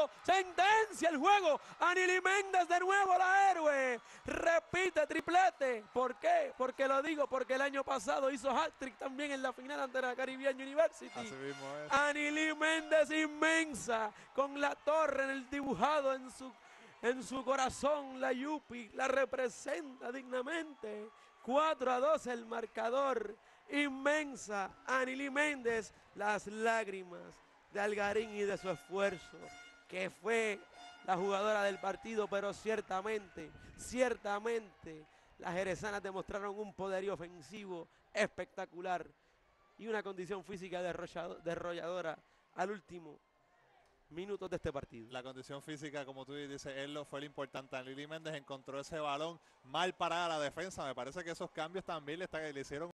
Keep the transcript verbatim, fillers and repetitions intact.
Santiago, sentencia el juego. Anily Méndez de nuevo la héroe. Repite triplete. ¿Por qué? Porque lo digo, porque el año pasado hizo hat-trick también en la final ante la Caribbean University. Así mismo es. Anily Méndez inmensa, con la torre en el dibujado en su, en su corazón. La Yupi la representa dignamente. cuatro a dos el marcador. Inmensa Anily Méndez, las lágrimas de Algarín y de su esfuerzo, que fue la jugadora del partido, pero ciertamente, ciertamente, las jerezanas demostraron un poderío ofensivo espectacular y una condición física derrolladora al último minutos de este partido. La condición física, como tú dices, él lo fue lo importante. Anily Méndez encontró ese balón mal parada la defensa. Me parece que esos cambios también le, está, le hicieron